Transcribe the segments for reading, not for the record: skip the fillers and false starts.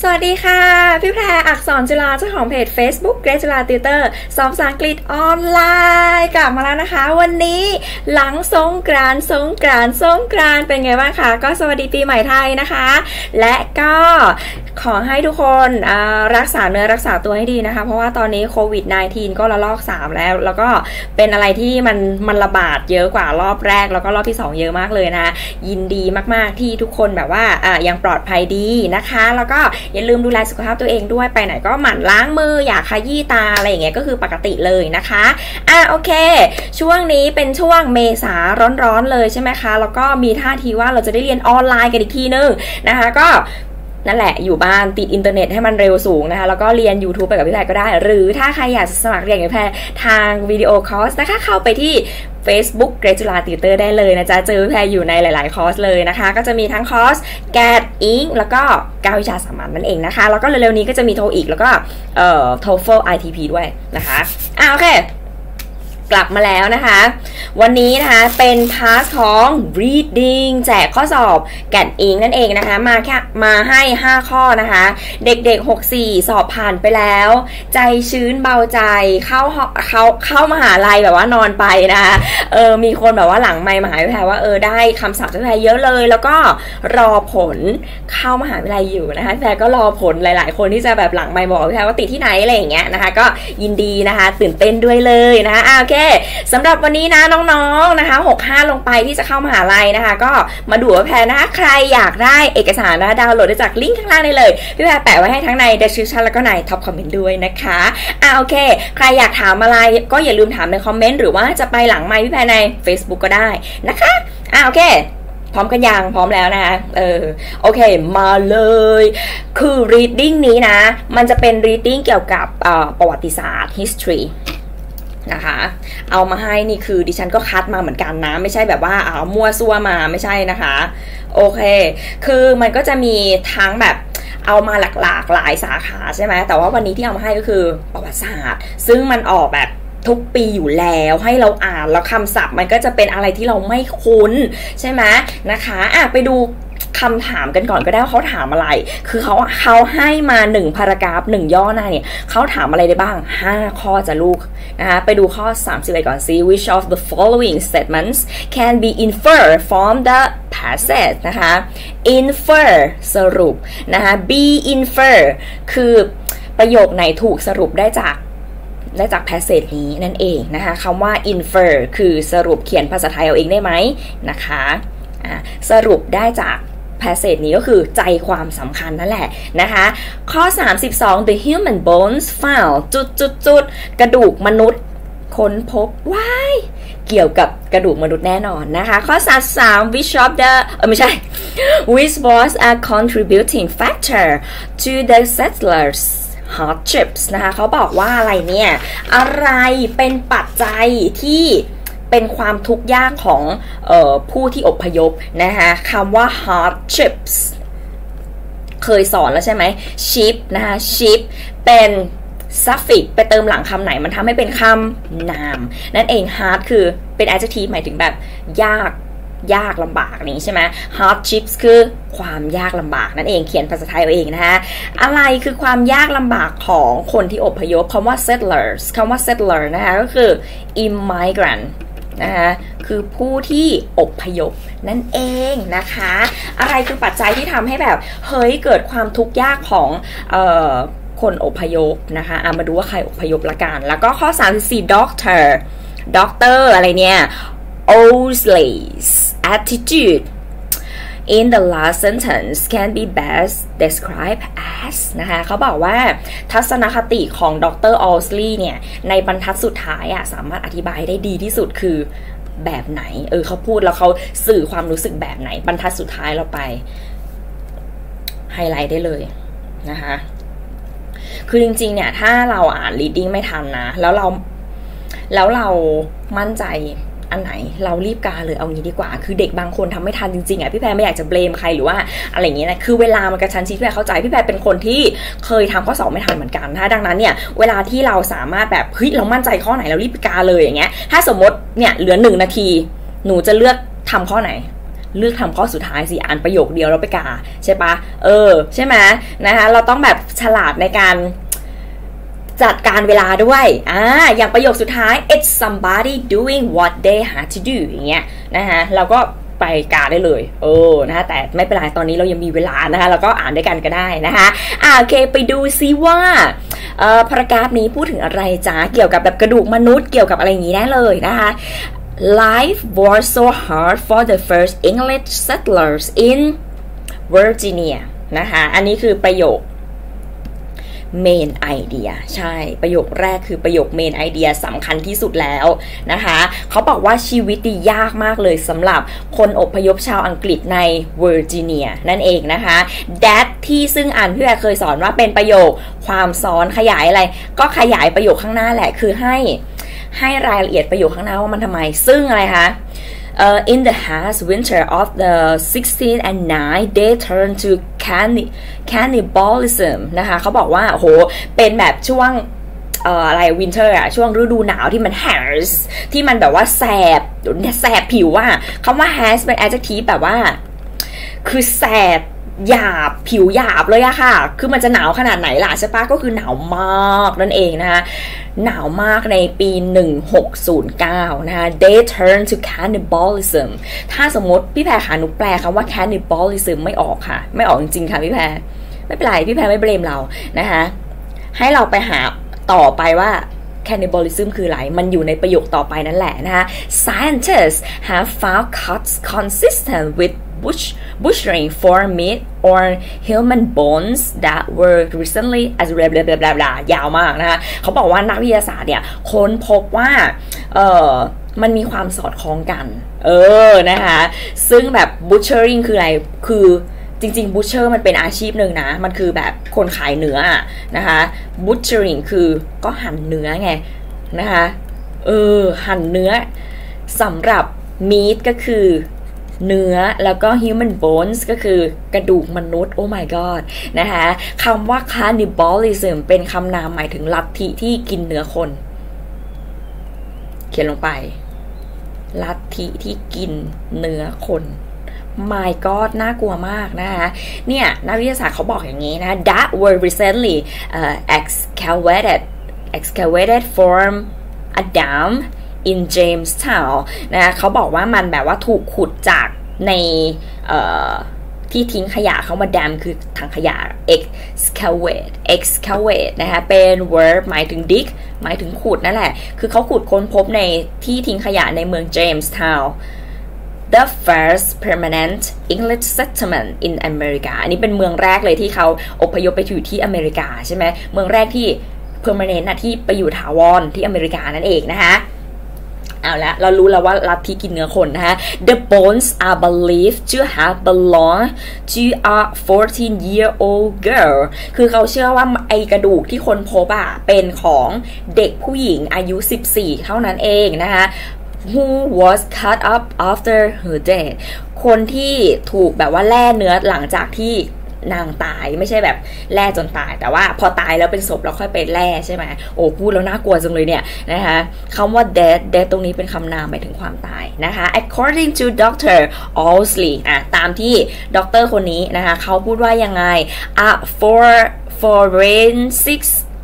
วัสดีค่ะพี่แพรอักษรจุฬาเจ้าของเพจ Facebook เกรซจุฬาติวเตอร์สอนภาษาอังกฤษออนไลน์กลับมาแล้วนะคะวันนี้หลังสงกรานต์เป็นไงบ้างคะก็สวัสดีปีใหม่ไทยนะคะและก็ขอให้ทุกคนรักษาเนื้อรักษาตัวให้ดีนะคะเพราะว่าตอนนี้โควิด -19 ก็ระลอก3แล้วก็เป็นอะไรที่มันระบาดเยอะกว่ารอบแรกแล้วก็รอบที่2เยอะมากเลยนะยินดีมากๆที่ทุกคนแบบว่ายังปลอดภัยดีนะคะแล้วก็อย่าลืมดูแลสุขภาพตัวเองด้วยไปไหนก็หมั่นล้างมืออย่าขยี้ตาอะไรอย่างเงี้ยก็คือปกติเลยนะคะโอเคช่วงนี้เป็นช่วงเมษาร้อนๆเลยใช่ไหมคะแล้วก็มีท่าทีว่าเราจะได้เรียนออนไลน์กันอีกทีนึงนะคะก็นั่นแหละอยู่บ้านติดอินเทอร์เน็ตให้มันเร็วสูงนะคะแล้วก็เรียน YouTube ไปกับพี่แพรก็ได้หรือถ้าใครอยากสมัครเรียนกับพี่แพรทางวิดีโอคอร์สนะคะเข้าไปที่ Facebook เกรซจุฬาติวเตอร์ได้เลยนะจ๊ะเจอพี่แพรอยู่ในหลายๆคอร์สเลยนะคะก็จะมีทั้งคอร์สแกดอิงแล้วก็9วิชาสามัญนั่นเองนะคะแล้วก็เร็วๆนี้ก็จะมีโทอีกแล้วก็TOEFL ITP ด้วยนะคะโอเคกลับมาแล้วนะคะวันนี้นะคะเป็นพาร์ทของ reading แจกข้อสอบแกดอิงนั่นเองนะคะมาให้5ข้อนะคะเด็กๆ64สอบผ่านไปแล้วใจชื้นเบาใจเข้ามหาลัยแบบว่านอนไปนะคะมีคนแบบว่าหลังไมค์มหาวิทยาลัยว่าได้คำศัพท์จากวิทยาลัยเยอะเลยแล้วก็รอผลเข้ามหาวิทยาลัยอยู่นะคะแต่ก็รอผลหลายๆคนที่จะแบบหลังไมค์บอกวิทยาลัยว่าติดที่ไหนอะไรอย่างเงี้ยนะคะก็ยินดีนะคะตื่นเต้นด้วยเลยนะคะโอเคสำหรับวันนี้นะน้องๆนะคะ65ลงไปที่จะเข้ามหาลัยนะคะก็มาดูว่าแพรนะคะใครอยากได้เอกสารนะดาวน์โหลดได้จากลิงก์ข้างล่างได้เลยพี่แพรแปะไว้ให้ทั้งใน description แล้วก็ใน top comment ด้วยนะคะโอเคใครอยากถามอะไรก็อย่าลืมถามในคอมเมนต์หรือว่าจะไปหลังไมค์พี่แพรใน Facebook ก็ได้นะคะโอเคพร้อมกันยังพร้อมแล้วนะคะโอเคมาเลยคือ reading นี้นะมันจะเป็น reading เกี่ยวกับประวัติศาสตร์ historyนะคะเอามาให้นี่คือดิฉันก็คัดมาเหมือนกันนะไม่ใช่แบบว่ามั่วซั่วมาไม่ใช่นะคะโอเคคือมันก็จะมีทั้งแบบเอามาหลากหลายสาขาใช่ไหมแต่ว่าวันนี้ที่เอามาให้ก็คือประวัติศาสตร์ซึ่งมันออกแบบทุกปีอยู่แล้วให้เราอ่านแล้วคำศัพท์มันก็จะเป็นอะไรที่เราไม่คุ้นใช่ไหมนะคะไปดูคำถามกันก่อนก็ได้ว่าเขาถามอะไรคือเขาให้มา1พารากราฟ1ย่อหน้าเนี่ยเขาถามอะไรได้บ้าง5ข้อจะลูกนะคะไปดูข้อ31ก่อนซิ which of the following statements can be inferred from the passage นะคะ infer สรุปนะคะ be infer คือประโยคไหนถูกสรุปได้จาก passage นี้นั่นเองนะคะคำว่า infer คือสรุปเขียนภาษาไทยเอาเองได้ไหมนะคะสรุปได้จากpassage นี้ก็คือใจความสำคัญนั่นแหละนะคะข้อ32 the human bones found กระดูกมนุษย์ค้นพบว้ายเกี่ยวกับกระดูกมนุษย์แน่นอนนะคะข้อ33 which of theไม่ใช่ which was a contributing factor to the settlers hardships นะคะเขาบอกว่าอะไรเนี่ยอะไรเป็นปัจจัยที่เป็นความทุกข์ยากของผู้ที่อพยพนะคะคำว่า hardships เคยสอนแล้วใช่ไหม ship นะคะ ship เป็น suffix ไปเติมหลังคำไหนมันทำให้เป็นคำนามนั่นเอง hard คือเป็น adjective หมายถึงแบบยากลำบากนี้ใช่ไหม hardships คือความยากลำบากนั่นเองเขียนภาษาไทยเอาเองนะคะอะไรคือความยากลำบากของคนที่อพยพคำว่า settlers คำว่า settler นะคะก็คือ immigrantนะคะคือผู้ที่อพยพนั่นเองนะคะอะไรคือปัจจัยที่ทำให้แบบเฮ้ยเกิดความทุกข์ยากของคนอพยพนะคะมาดูว่าใครอพยพละกันแล้วก็ข้อ34 doctor อะไรเนี่ย Owsley's attitude in the last sentence can be best described as นะคะเขาบอกว่าทัศนคติของดร. Owsley เนี่ยในบรรทัดสุดท้ายสามารถอธิบายได้ดีที่สุดคือแบบไหนเขาพูดแล้วเขาสื่อความรู้สึกแบบไหนบรรทัดสุดท้ายเราไปไฮไลท์ได้เลยนะคะคือจริงๆเนี่ยถ้าเราอ่าน reading ไม่ทันนะแล้วเรามั่นใจอันไหนเรารีบกาเลยเอางี้ดีกว่าคือเด็กบางคนทำไม่ทันจริงๆพี่แพรไม่อยากจะเบลมใครหรือว่าอะไรอย่างเงี้ยนะคือเวลามันกระชั้นชิดพี่แพรเข้าใจพี่แพรเป็นคนที่เคยทำข้อสอบไม่ทันเหมือนกันนะดังนั้นเนี่ยเวลาที่เราสามารถแบบเฮ้ยเรามั่นใจข้อไหนเรารีบกาเลยอย่างเงี้ยถ้าสมมติเนี่ยเหลือ1 นาทีหนูจะเลือกทำข้อไหนเลือกทำข้อสุดท้ายสิอ่านประโยคเดียวแล้วไปกาใช่ปะใช่ไหมนะคะเราต้องแบบฉลาดในการจัดการเวลาด้วยอย่างประโยคสุดท้าย it's somebody doing what they had to do อย่างเงี้ยนะคะเราก็ไปกาได้เลยนะคะแต่ไม่เป็นไรตอนนี้เรายังมีเวลานะคะเราก็อ่านด้วยกันก็ได้นะคะโอเคไปดูซิว่าพารากราฟนี้พูดถึงอะไรจ้าเกี่ยวกับแบบกระดูกมนุษย์เกี่ยวกับอะไรอย่างนี้แน่เลยนะคะ Life was so hard for the first English settlers in Virginia นะคะอันนี้คือประโยคmain idea ใช่ประโยคแรกคือประโยค main idea สำคัญที่สุดแล้วนะคะเขาบอกว่าชีวิตดียากมากเลยสำหรับคนอพยพชาวอังกฤษในเวอร์จิเนียนั่นเองนะคะ that ที่ซึ่งพี่แอเคยสอนว่าเป็นประโยคความซ้อนขยายอะไรก็ขยายประโยคข้างหน้าแหละคือให้รายละเอียดประโยคข้างหน้าว่ามันทำไมซึ่งอะไรคะin the harsh winter of the 1609 they turned to cannibalism นะคะเขาบอกว่าโอ้โหเป็นแบบช่วงอะไร winter อะช่วงฤดูหนาวที่มัน harsh ที่มันแบบว่าแสบผิวว่าคำว่า harsh เป็น adjective แบบว่าคือแสบหยาบผิวหยาบเลยอะค่ะคือมันจะหนาวขนาดไหนล่ะใช่ปะก็คือหนาวมากนั่นเองนะคะหนาวมากในปี1609นะคะ they turn to cannibalism ถ้าสมมติพี่แพรค่ะหนูแปลคำว่า cannibalism ไม่ออกค่ะไม่ออกจริงๆค่ะพี่แพรไม่เป็นไรพี่แพรไม่เบลมเรานะคะให้เราไปหาต่อไปว่า cannibalism คืออะไรมันอยู่ในประโยคต่อไปนั่นแหละนะคะ scientists have found cuts consistent with butchering for meat or human bones that were recently as blah blah blah blah ยาวมากนะคะเขาบอกว่านักวิทยาศาสตร์เนี่ยค้นพบว่ามันมีความสอดคล้องกันนะคะซึ่งแบบ butchering คืออะไรคือจริงๆ butcher มันเป็นอาชีพหนึ่งนะมันคือแบบคนขายเนื้อนะคะ butchering คือก็หั่นเนื้อไงนะคะหั่นเนื้อสำหรับ meat ก็คือเนื้อแล้วก็ human bones ก็คือกระดูกมนุษย์ oh my god นะคะคำว่า cannibalism เป็นคำนามหมายถึงลัทธิที่กินเนื้อคนเขียนลงไปลัทธิที่กินเนื้อคน my god น่ากลัวมากนะคะเนี่ยนักวิทยาศาสตร์เขาบอกอย่างนี้นะ that were recently excavated from a dam in Jamestown นะเขาบอกว่ามันแบบว่าถูกขุดจากในที่ทิ้งขยะเขามาดามคือถังขยะ excavate นะคะเป็น verb หมายถึง dig หมายถึงขุดนั่นแหละคือเขาขุดค้นพบในที่ทิ้งขยะในเมือง Jamestown the first permanent English settlement in America อันนี้เป็นเมืองแรกเลยที่เขาอพยพไปอยู่ที่อเมริกาใช่ไหมเมืองแรกที่ permanent ที่ไปอยู่ถาวรที่อเมริกานั่นเองนะคะเอาละเรารู้แล้วว่าลัทธิกินเนื้อคนนะคะ The bones are believed to have belonged to a 14-year-old girl คือเขาเชื่อว่าไอกระดูกที่คนพบเป็นของเด็กผู้หญิงอายุ14เท่านั้นเองนะคะ who was cut up after her death คนที่ถูกแบบว่าแล่เนื้อหลังจากที่นางตายไม่ใช่แบบแล่จนตายแต่ว่าพอตายแล้วเป็นศพแล้วค่อยไปแล่ใช่ไหมโอ้พูดแล้วน่ากลัวจังเลยเนี่ยนะคะคำว่า death ตรงนี้เป็นคำนามหมายถึงความตายนะคะ according to Dr. Owsley ตามที่ด็อกเตอร์คนนี้นะคะเขาพูดว่ายังไงforensic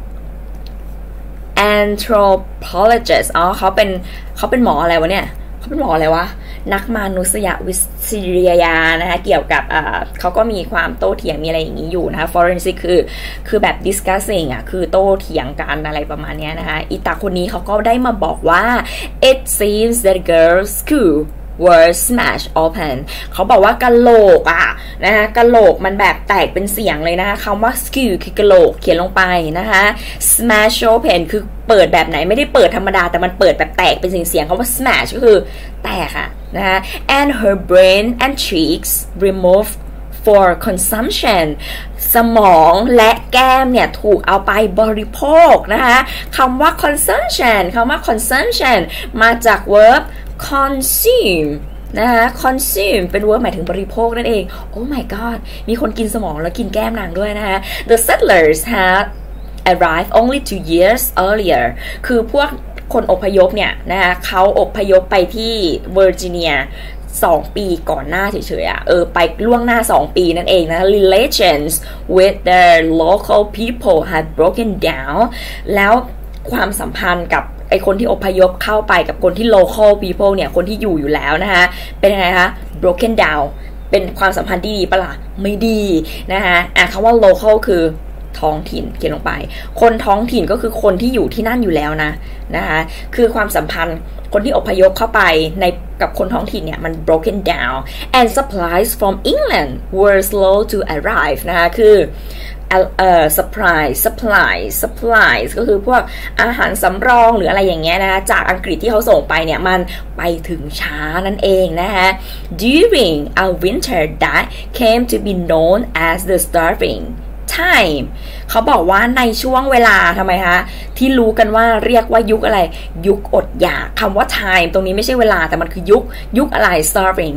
anthropologist เขาเป็นหมออะไรวะเนี่ยเขาเป็นหมออะไรวะนักมนุษยวิทยานะคะเกี่ยวกับเขาก็มีความโต้เถียงมีอะไรอย่างนี้อยู่นะคะ forensic คือแบบ discussing คือโต้เถียงกันอะไรประมาณนี้นะคะอีตาคนนี้เขาก็ได้มาบอกว่า it seems that girls school were smashed open เขาบอกว่ากะโหลกนะคะกะโหลกมันแบบแตกเป็นเสียงเลยนะคะคำว่า skull คือกะโหลกเขียนลงไปนะคะ smash open คือเปิดแบบไหนไม่ได้เปิดธรรมดาแต่มันเปิดแบบแตกเป็นเสียงคำว่า smash ก็คือแตกนะคะ and her brain and cheeks removed for consumption สมองและแก้มเนี่ยถูกเอาไปบริโภคนะคะคำว่า consumption มาจาก verb consume นะคะ consume เป็น verb หมายถึงบริโภคนั่นเอง oh my god มีคนกินสมองแล้วกินแก้มนางด้วยนะคะ the settlers had arrived only 2 years earlier คือพวกคนอพยพเนี่ยนะคะเขาอพยพไปที่เวอร์จิเนีย 2 ปีก่อนหน้าเฉยๆไปล่วงหน้า2 ปีนั่นเองนะ relations with their local people had broken down แล้วความสัมพันธ์กับไอคนที่อพยพเข้าไปกับคนที่ local people เนี่ยคนที่อยู่แล้วนะคะเป็นยังไงคะ broken down เป็นความสัมพันธ์ที่ดีปะล่ะไม่ดีนะคะคำว่า local คือท้องถิ่นเขียนลงไปคนท้องถิ่นก็คือคนที่อยู่ที่นั่นอยู่แล้วนะคะคือความสัมพันธ์คนที่อพยพเข้าไปในกับคนท้องถิ่นเนี่ยมัน broken down and supplies from England were slow to arrive นะคะคือsupplies ก็คือพวกอาหารสำรองหรืออะไรอย่างเงี้ยนะจากอังกฤษที่เขาส่งไปเนี่ยมันไปถึงช้านั่นเองนะคะ during a winter that came to be known as the starving time เขาบอกว่าในช่วงเวลาทำไมคะที่รู้กันว่าเรียกว่ายุคอะไรยุคอดอยากคำว่า time ตรงนี้ไม่ใช่เวลาแต่มันคือยุคอะไร starving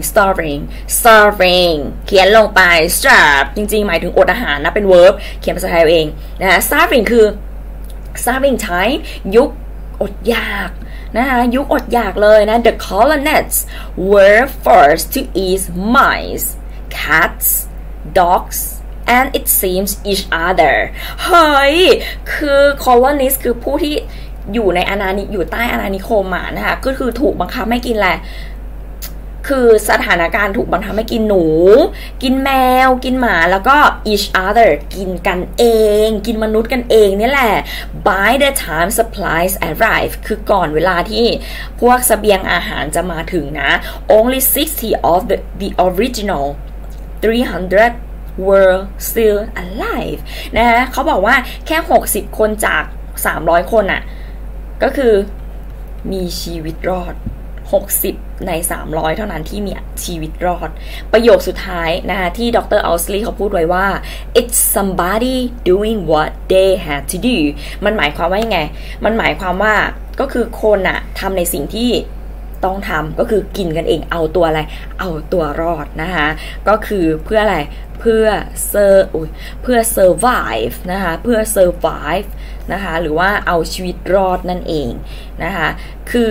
เขียนลงไป starve จริงๆหมายถึงอดอาหารนะเป็น verb เขียนภาษาไทยเองนะ starving คือ starving time ยุคอดอยากนะคะยุคอดอยากเลยนะ the colonists were forced to eat mice cats dogs and it seems each other เฮ้ยคือ colonist คือผู้ที่อยู่ในอยู่ใต้อาณานิคมนะคะก็คือถูกบังคับให้กินแหละคือสถานการณ์ถูกบังคับให้กินหนูกินแมวกินหมาแล้วก็ each other กินกันเองกินมนุษย์กันเองนี่แหละ by the time supplies arrive คือก่อนเวลาที่พวกเสบียงอาหารจะมาถึงนะ only 60 of the original 300 were still alive นะเขาบอกว่าแค่60คนจาก300คนก็คือมีชีวิตรอด60ใน300เท่านั้นที่มีชีวิตรอดประโยคสุดท้ายนะคะที่ดร. อัลสลีย์เขาพูดไว้ว่า it's somebody doing what they had to do มันหมายความว่ายังไงมันหมายความว่าก็คือคนทำในสิ่งที่ต้องทำก็คือกินกันเองเอาตัวอะไรเอาตัวรอดนะคะก็คือเพื่ออะไรเพื่อ survive นะคะเพื่อ survive นะคะหรือว่าเอาชีวิตรอดนั่นเองนะคะคือ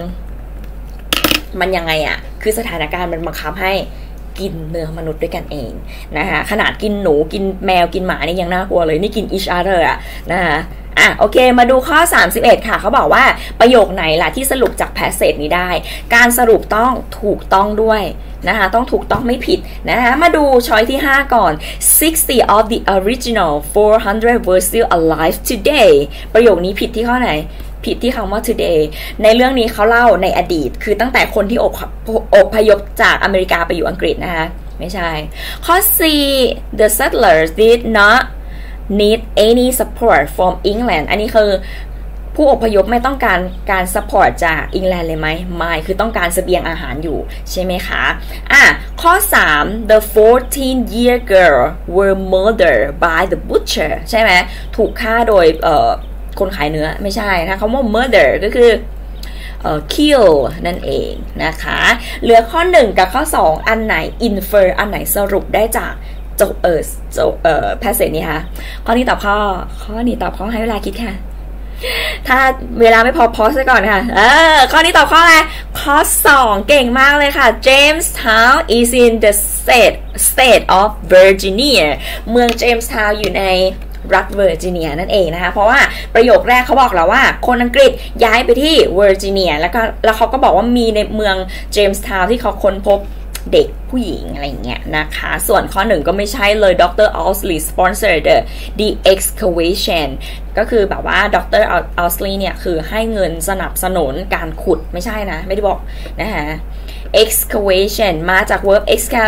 มันยังไงคือสถานการณ์มันบังคับให้กินเนื้อมนุษย์ด้วยกันเองนะคะขนาดกินหนูกินแมวกินหมานี่ยังน่ากลัวเลยนี่กิน each other นะคะโอเคมาดูข้อ31ค่ะเขาบอกว่าประโยคไหนล่ะที่สรุปจากแพสเซจนี้ได้การสรุปต้องถูกต้องด้วยนะคะต้องถูกต้องไม่ผิดนะคะมาดูช้อยที่5ก่อน60 of the original 400 were still alive today ประโยคนี้ผิดที่ข้อไหนผิดที่คำว่า today ในเรื่องนี้เขาเล่าในอดีตคือตั้งแต่คนที่อพยพจากอเมริกาไปอยู่อังกฤษนะคะไม่ใช่ข้อ 4 the settlers did not need any support from England อันนี้คือผู้อพยพไม่ต้องการ support จากอังกฤษเลยไหมไม่คือต้องการเสบียงอาหารอยู่ใช่ไหมคะข้อ 3 the 14-year girl were murdered by the butcher ใช่ไหมถูกฆ่าโดยคนขายเนื้อไม่ใช่นะคำว่า murder ก็คือkill นั่นเองนะคะเหลือข้อ1กับข้อ2อันไหน infer อันไหนสรุปได้จากแพสเซจนี้ค่ะข้อนี้ตอบข้อให้เวลาคิดค่ะถ้าเวลาไม่พอพอก่อนค่ะข้อนี้ตอบข้ออะไรข้อ2เก่งมากเลยค่ะ Jamestown is in the state of Virginia เมือง Jamestown อยู่ในรัฐเวอร์จิเนียนั่นเองนะคะเพราะว่าประโยคแรกเขาบอกเราว่าคนอังกฤษย้ายไปที่เวอร์จิเนียแล้วเขาก็บอกว่ามีในเมืองเจมส์ทาวน์ที่เขาค้นพบเด็กผู้หญิงอะไรอย่างเงี้ยนะคะส่วนข้อ1ก็ไม่ใช่เลยดร. อัลสลีย์ sponsored the excavation ก็คือแบบว่าดร. อัลสลีย์เนี่ยคือให้เงินสนับสนุนการขุดไม่ใช่นะไม่ได้บอกนะคะ excavation มาจาก verb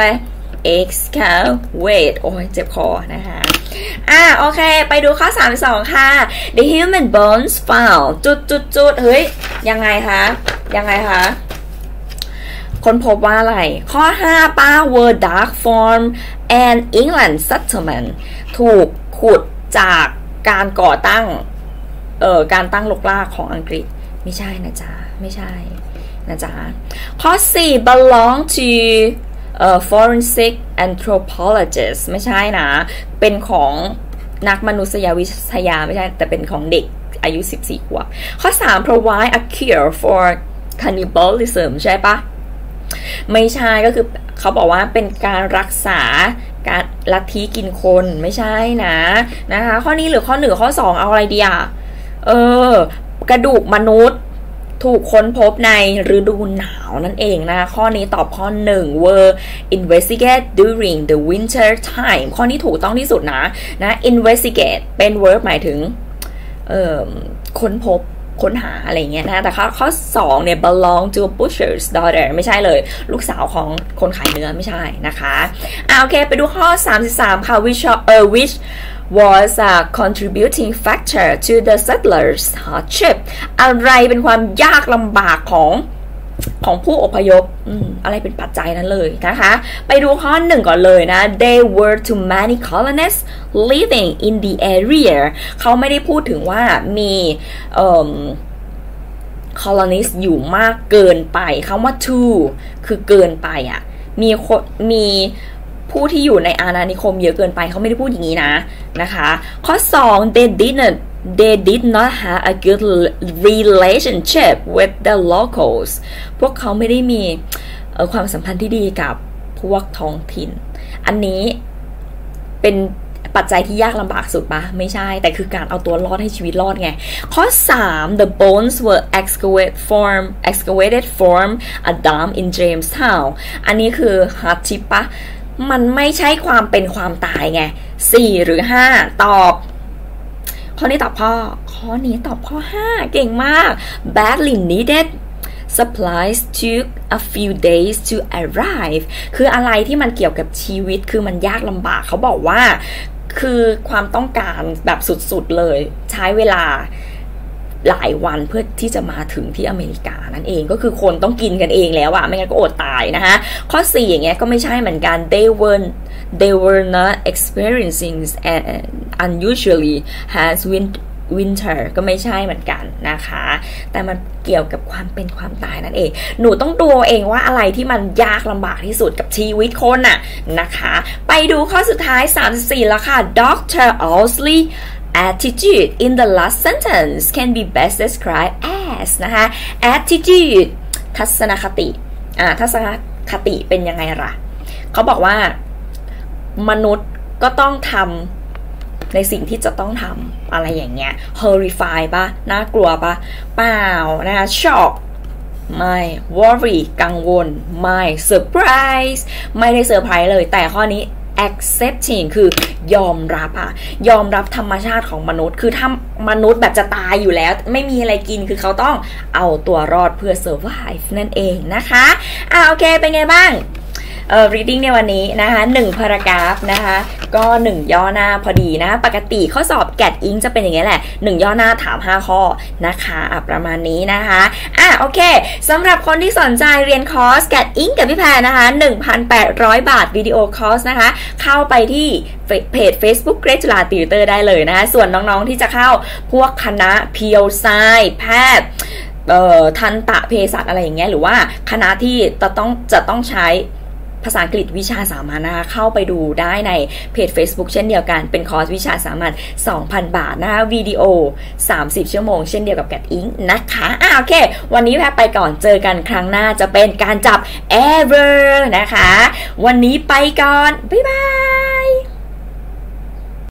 excavate โอ้ยเจ็บคอนะคะโอเคไปดูข้อ32ค่ะ the human bones found จุดเฮ้ยยังไงคะค้นพบว่าอะไรข้อ5ป้า were dug from an England settlement ถูกขุดจากการก่อตั้งการตั้งรกรากของอังกฤษไม่ใช่นะจ๊ะไม่ใช่นะจ๊ะข้อ4 belong to forensic anthropologist ไม่ใช่นะเป็นของนักมนุษยวิทยาไม่ใช่แต่เป็นของเด็กอายุ14 ขวบข้อ3 provide a cure for cannibalism ใช่ปะไม่ใช่ก็คือเขาบอกว่าเป็นการรักษาการลัทธิกินคนไม่ใช่นะคะข้อนี้หรือข้อ1ข้อ2เอาอะไรดีอ่ะกระดูกมนุษย์ถูกค้นพบในฤดูหนาวนั่นเองนะคะข้อนี้ตอบข้อ1 were investigate during the winter time ข้อนี้ถูกต้องที่สุดนะ investigate เป็น verb หมายถึงค้นพบค้นหาอะไรเงี้ยนะแต่ข้อ2เนี่ย belong to a butcher's daughter ไม่ใช่เลยลูกสาวของคนขายเนื้อไม่ใช่นะคะโอเคไปดูข้อ33ค่ะ which was a contributing factor to the settlers hardship อะไรเป็นความยากลำบากของผู้อพยพอะไรเป็นปัจจัยนั้นเลยนะคะไปดูข้อ1ก่อนเลยนะ There were too many colonists living in the area เขาไม่ได้พูดถึงว่ามีcolonist อยู่มากเกินไปคำว่า too คือเกินไปอ่ะมีผู้ที่อยู่ในอาณานิคมเยอะเกินไปเขาไม่ได้พูดอย่างนี้นะคะข้อ2 they did not have a good relationship with the locals พวกเขาไม่ได้มีความสัมพันธ์ที่ดีกับพวกท้องถิ่นอันนี้เป็นปัจจัยที่ยากลำบากสุดปะไม่ใช่แต่คือการเอาตัวรอดให้ชีวิตรอดไงข้อ3 the bones were excavated from a dam in Jamestown อันนี้คือ hardship ปะมันไม่ใช่ความเป็นความตายไง4หรือ5ตอบข้อนี้ตอบข้อ5เก่งมาก badly needed supplies took a few days to arrive คืออะไรที่มันเกี่ยวกับชีวิตคือมันยากลำบากเขาบอกว่าคือความต้องการแบบสุดๆเลยใช้เวลาหลายวันเพื่อที่จะมาถึงที่อเมริกานั่นเองก็คือคนต้องกินกันเองแล้วอะไม่งั้นก็อดตายนะคะข้อ4อย่างเงี้ยก็ไม่ใช่เหมือนกัน they were not experiencing unusually has winter ก็ไม่ใช่เหมือนกันนะคะแต่มันเกี่ยวกับความเป็นความตายนั่นเองหนูต้องดูเองว่าอะไรที่มันยากลำบากที่สุดกับชีวิตคนน่ะนะคะไปดูข้อสุดท้าย34แล้วค่ะ Dr. Owsley attitude in the last sentence can be best described as นะคะ attitude ทัศนคติทัศนคติเป็นยังไงล่ะเขาบอกว่ามนุษย์ก็ต้องทำในสิ่งที่จะต้องทำอะไรอย่างเงี้ย horrify ป่ะน่ากลัวป่ะเปล่านะคะ shock ไม่ worry กังวลไม่ surprise ไม่ได้เซอร์ไพรส์เลยแต่ข้อนี้accepting คือยอมรับธรรมชาติของมนุษย์คือถ้ามนุษย์แบบจะตายอยู่แล้วไม่มีอะไรกินคือเขาต้องเอาตัวรอดเพื่อ survive นั่นเองนะคะโอเคเป็นไงบ้างreading ในวันนี้นะคะ1 paragraph นะคะก็1ย่อหน้าพอดีนะปกติข้อสอบ GAT Inc จะเป็นอย่างนี้แหละ1ย่อหน้าถาม5ข้อนะคะประมาณนี้นะคะโอเคสำหรับคนที่สนใจเรียนคอร์ส GAT Inc กับพี่แพรนะคะ 1,800 บาทวิดีโอคอร์สนะคะเข้าไปที่เพจ Facebook เกรดจุฬาติวเตอร์ได้เลยนะคะส่วนน้องๆที่จะเข้าพวกคณะเพียวไซแพทย์ทันตะเภสัชอะไรอย่างเงี้ยหรือว่าคณะที่จะต้องใช้ภาษาอังกฤษวิชาสามัญนะคะเข้าไปดูได้ในเพจ Facebook เช่นเดียวกันเป็นคอร์สวิชาสามัญ 2,000 บาทนะคะวิดีโอ30ชั่วโมงเช่นเดียวกับ GAT Inc นะคะโอเควันนี้แพรไปก่อนเจอกันครั้งหน้าจะเป็นการจับ ever นะคะวันนี้ไปก่อนบ๊ายบาย